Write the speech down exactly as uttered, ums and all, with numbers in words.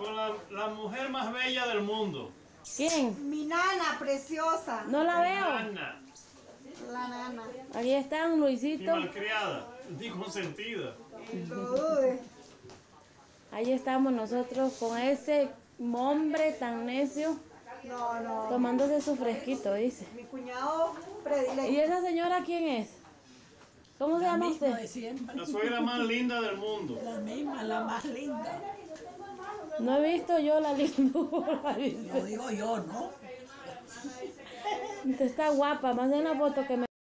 con la, la mujer más bella del mundo. ¿Quién? Mi nana preciosa. No la veo. Nana, La nana. Ahí están, mi Luisito. malcriada, ni consentida. Lo dudes. Ahí estamos nosotros con ese hombre tan necio, No, no. tomándose su fresquito, dice. Mi cuñado ¿Y predilecto. esa señora quién es? ¿Cómo se La llama misma de usted? siempre. La suegra más linda del mundo. La misma, la más linda. No he visto yo la lindura, Lo dice. digo yo, ¿no? Usted está guapa, más de una foto que me...